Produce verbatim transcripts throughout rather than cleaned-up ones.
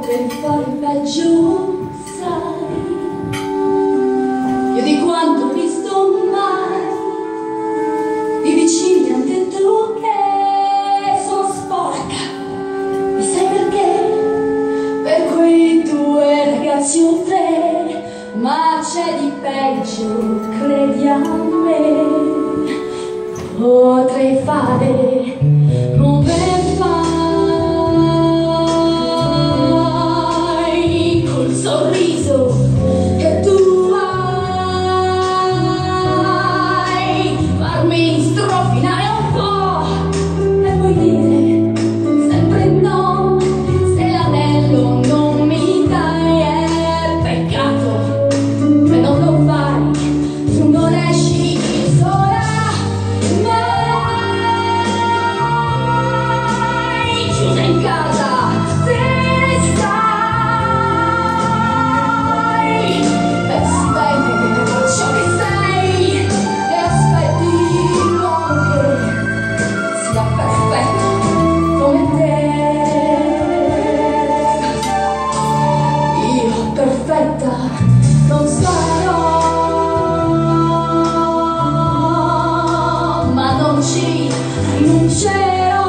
potrei fare peggio, sai. Io di quanto ho visto mai, i vicini hanno detto che sono sporca. E sai perché? Per quei due ragazzi o tre, ma c'è di peggio, credi a me. Potrei fare come fai col sorriso che tu hai, farmi strofinare un po' e poi dire sempre no. Se l'anello non mi dai è peccato che non lo fai, tu non esci sola. Chiusa in casa, te ne stai, pensi bene a ciò che sei e aspetti l'uomo che sia perfetto come te. Io perfetta non sarò, ma non ci rinuncerò.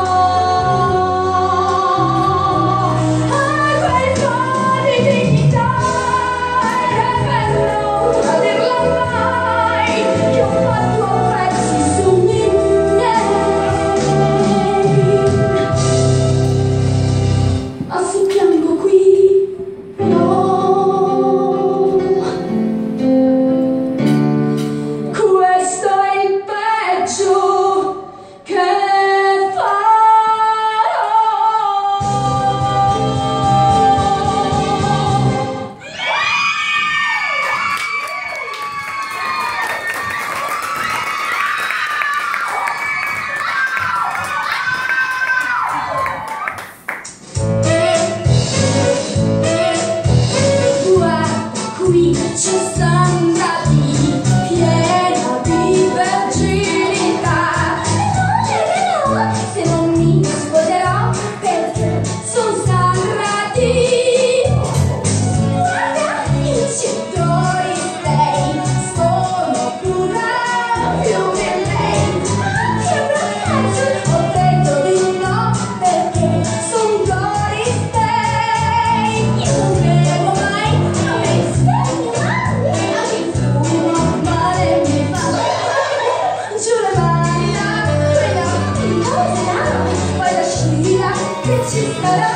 Qui c'è Sandra di piena di verginità. No, se non mi sposerò perché son Sandra di. Guarda, i vincitori lei sono più bravi più di lei. Che braccio, ho detto di no perché son Doris Day. Io non credo mai a me stesso. Che ci sarà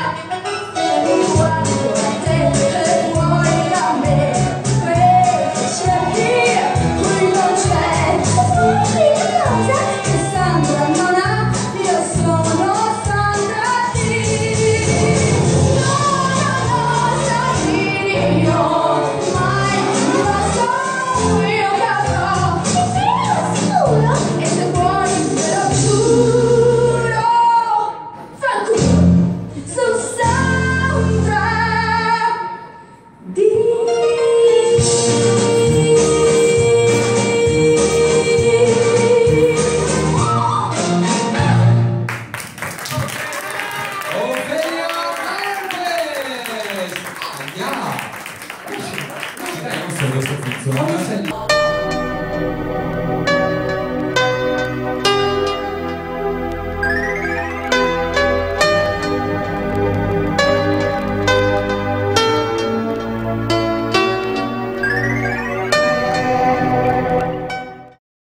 quando te vuoi da me, perché c'è chi qui non c'è. L'unica cosa che Sandra non ha, io sono Sandra di. No, no, no, Sandrini, no, mai lo so, io caprò. Sicuro? E se vuoi te lo giuro. Sono Sandra di. Ofelia Mendes! Andiamo! Non so questo funziona.